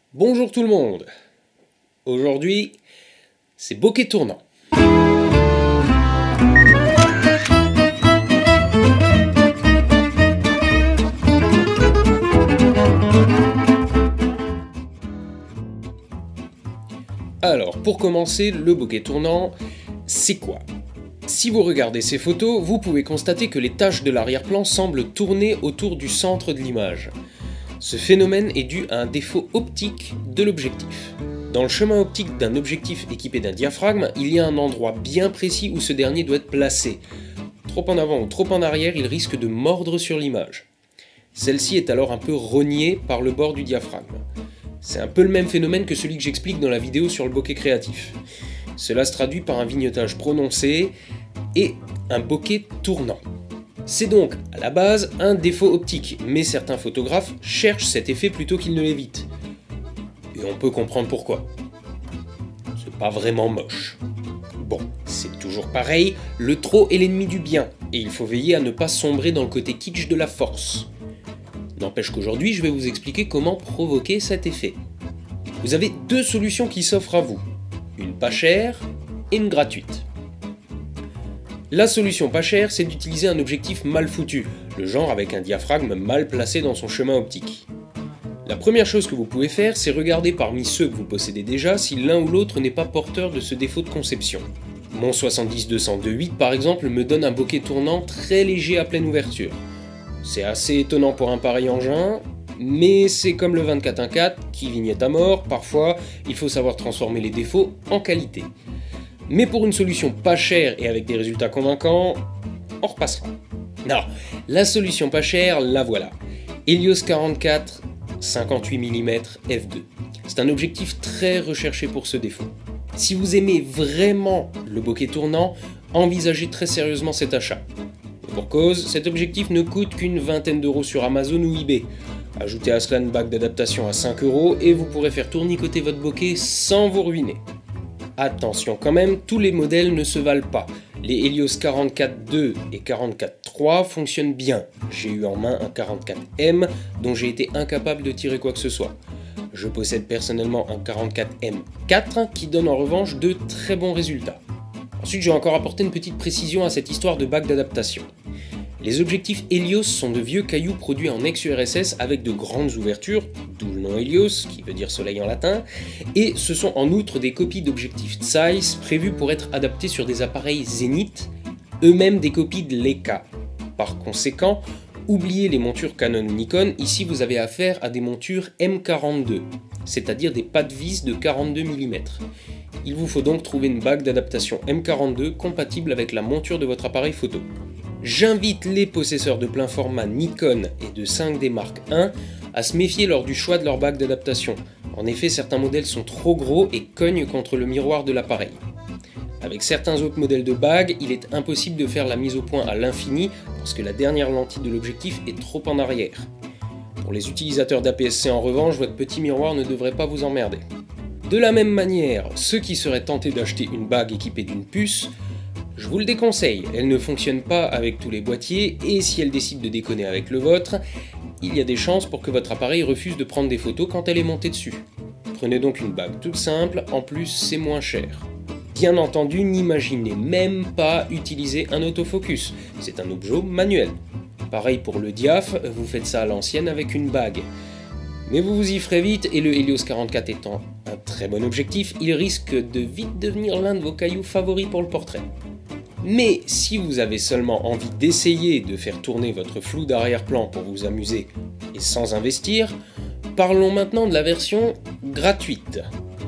Bonjour tout le monde. Aujourd'hui, c'est bokeh tournant. Alors, pour commencer, le bokeh tournant, c'est quoi? Si vous regardez ces photos, vous pouvez constater que les taches de l'arrière-plan semblent tourner autour du centre de l'image. Ce phénomène est dû à un défaut optique de l'objectif. Dans le chemin optique d'un objectif équipé d'un diaphragme, il y a un endroit bien précis où ce dernier doit être placé. Trop en avant ou trop en arrière, il risque de mordre sur l'image. Celle-ci est alors un peu rognée par le bord du diaphragme. C'est un peu le même phénomène que celui que j'explique dans la vidéo sur le bokeh créatif. Cela se traduit par un vignotage prononcé et un bokeh tournant. C'est donc, à la base, un défaut optique, mais certains photographes cherchent cet effet plutôt qu'ils ne l'évitent. Et on peut comprendre pourquoi. C'est pas vraiment moche. Bon, c'est toujours pareil, le trop est l'ennemi du bien, et il faut veiller à ne pas sombrer dans le côté kitsch de la force. N'empêche qu'aujourd'hui, je vais vous expliquer comment provoquer cet effet. Vous avez deux solutions qui s'offrent à vous, une pas chère et une gratuite. La solution pas chère, c'est d'utiliser un objectif mal foutu, le genre avec un diaphragme mal placé dans son chemin optique. La première chose que vous pouvez faire, c'est regarder parmi ceux que vous possédez déjà si l'un ou l'autre n'est pas porteur de ce défaut de conception. Mon 70-200 2.8 par exemple me donne un bokeh tournant très léger à pleine ouverture. C'est assez étonnant pour un pareil engin, mais c'est comme le 24-1.4 qui vignette à mort, parfois il faut savoir transformer les défauts en qualité. Mais pour une solution pas chère et avec des résultats convaincants, on repassera. Non, la solution pas chère, la voilà. Helios 44 58 mm f2. C'est un objectif très recherché pour ce défaut. Si vous aimez vraiment le bokeh tournant, envisagez très sérieusement cet achat. Et pour cause, cet objectif ne coûte qu'une vingtaine d'euros sur Amazon ou eBay. Ajoutez à cela une bague d'adaptation à 5 euros et vous pourrez faire tournicoter votre bokeh sans vous ruiner. Attention quand même, tous les modèles ne se valent pas. Les Helios 44.2 et 44.3 fonctionnent bien. J'ai eu en main un 44M dont j'ai été incapable de tirer quoi que ce soit. Je possède personnellement un 44M4 qui donne en revanche de très bons résultats. Ensuite, j'ai encore apporté une petite précision à cette histoire de bague d'adaptation. Les objectifs Helios sont de vieux cailloux produits en ex-URSS avec de grandes ouvertures, d'où le nom Helios, qui veut dire soleil en latin, et ce sont en outre des copies d'objectifs Zeiss prévus pour être adaptés sur des appareils Zenith, eux-mêmes des copies de Leica. Par conséquent, oubliez les montures Canon ou Nikon, ici vous avez affaire à des montures M42, c'est-à-dire des pas de vis de 42 mm. Il vous faut donc trouver une bague d'adaptation M42 compatible avec la monture de votre appareil photo. J'invite les possesseurs de plein format Nikon et de 5D Mark I à se méfier lors du choix de leur bague d'adaptation. En effet, certains modèles sont trop gros et cognent contre le miroir de l'appareil. Avec certains autres modèles de bagues, il est impossible de faire la mise au point à l'infini parce que la dernière lentille de l'objectif est trop en arrière. Pour les utilisateurs d'APS-C en revanche, votre petit miroir ne devrait pas vous emmerder. De la même manière, ceux qui seraient tentés d'acheter une bague équipée d'une puce, je vous le déconseille, elle ne fonctionne pas avec tous les boîtiers et si elle décide de déconner avec le vôtre, il y a des chances pour que votre appareil refuse de prendre des photos quand elle est montée dessus. Prenez donc une bague toute simple, en plus c'est moins cher. Bien entendu, n'imaginez même pas utiliser un autofocus, c'est un objet manuel. Pareil pour le diaph, vous faites ça à l'ancienne avec une bague. Mais vous vous y ferez vite et le Helios 44 étant un très bon objectif, il risque de vite devenir l'un de vos cailloux favoris pour le portrait. Mais si vous avez seulement envie d'essayer de faire tourner votre flou d'arrière-plan pour vous amuser et sans investir, parlons maintenant de la version gratuite.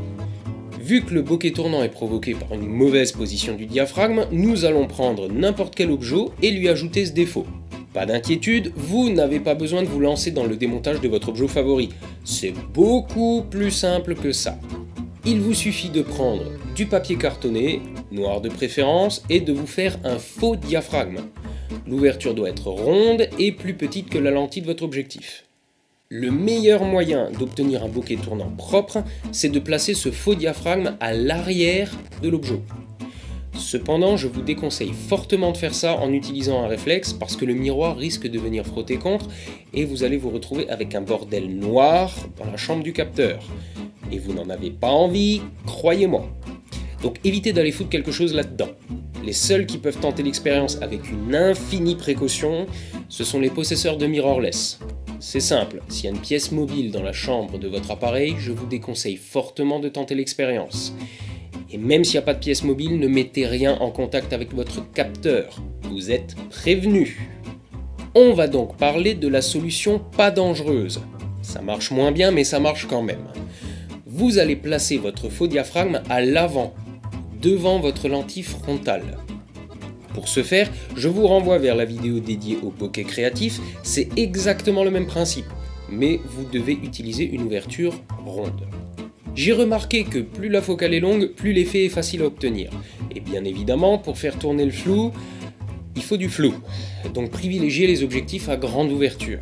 Vu que le bokeh tournant est provoqué par une mauvaise position du diaphragme, nous allons prendre n'importe quel objet et lui ajouter ce défaut. Pas d'inquiétude, vous n'avez pas besoin de vous lancer dans le démontage de votre objet favori. C'est beaucoup plus simple que ça. Il vous suffit de prendre du papier cartonné, noir de préférence, et de vous faire un faux diaphragme. L'ouverture doit être ronde et plus petite que la lentille de votre objectif. Le meilleur moyen d'obtenir un bokeh tournant propre, c'est de placer ce faux diaphragme à l'arrière de l'objet. Cependant, je vous déconseille fortement de faire ça en utilisant un réflexe parce que le miroir risque de venir frotter contre et vous allez vous retrouver avec un bordel noir dans la chambre du capteur. Et vous n'en avez pas envie, croyez-moi. Donc évitez d'aller foutre quelque chose là-dedans. Les seuls qui peuvent tenter l'expérience avec une infinie précaution, ce sont les possesseurs de mirrorless. C'est simple, s'il y a une pièce mobile dans la chambre de votre appareil, je vous déconseille fortement de tenter l'expérience. Et même s'il n'y a pas de pièce mobile, ne mettez rien en contact avec votre capteur. Vous êtes prévenus. On va donc parler de la solution pas dangereuse. Ça marche moins bien, mais ça marche quand même. Vous allez placer votre faux diaphragme à l'avant, devant votre lentille frontale. Pour ce faire, je vous renvoie vers la vidéo dédiée au bokeh créatif, c'est exactement le même principe, mais vous devez utiliser une ouverture ronde. J'ai remarqué que plus la focale est longue, plus l'effet est facile à obtenir. Et bien évidemment, pour faire tourner le flou, il faut du flou, donc privilégiez les objectifs à grande ouverture.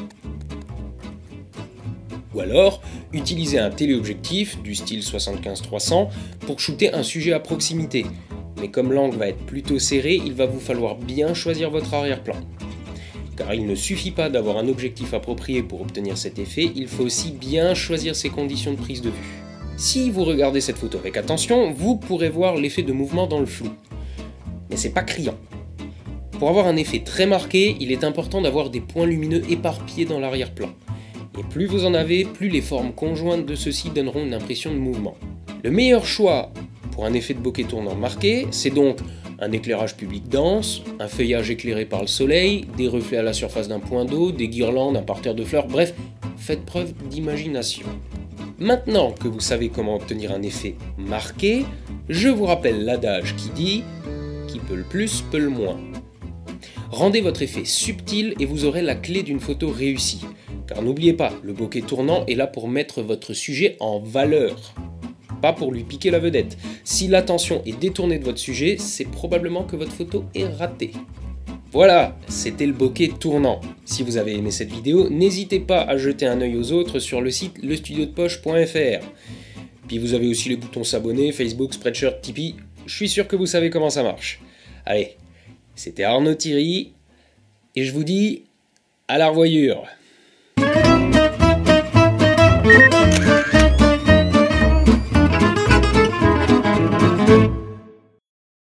Ou alors, utilisez un téléobjectif du style 75-300 pour shooter un sujet à proximité. Mais comme l'angle va être plutôt serré, il va vous falloir bien choisir votre arrière-plan. Car il ne suffit pas d'avoir un objectif approprié pour obtenir cet effet, il faut aussi bien choisir ses conditions de prise de vue. Si vous regardez cette photo avec attention, vous pourrez voir l'effet de mouvement dans le flou. Mais c'est pas criant. Pour avoir un effet très marqué, il est important d'avoir des points lumineux éparpillés dans l'arrière-plan. Et plus vous en avez, plus les formes conjointes de ceux-ci donneront une impression de mouvement. Le meilleur choix pour un effet de bokeh tournant marqué, c'est donc un éclairage public dense, un feuillage éclairé par le soleil, des reflets à la surface d'un point d'eau, des guirlandes, un parterre de fleurs, bref, faites preuve d'imagination. Maintenant que vous savez comment obtenir un effet marqué, je vous rappelle l'adage qui dit « qui peut le plus peut le moins ». Rendez votre effet subtil et vous aurez la clé d'une photo réussie. Car n'oubliez pas, le bokeh tournant est là pour mettre votre sujet en valeur, pas pour lui piquer la vedette. Si l'attention est détournée de votre sujet, c'est probablement que votre photo est ratée. Voilà, c'était le bokeh tournant. Si vous avez aimé cette vidéo, n'hésitez pas à jeter un œil aux autres sur le site lestudiodepoche.fr. Puis vous avez aussi les boutons s'abonner, Facebook, Spreadshirt, Tipeee. Je suis sûr que vous savez comment ça marche. Allez, c'était Arnaud Thierry, et je vous dis à la revoyure.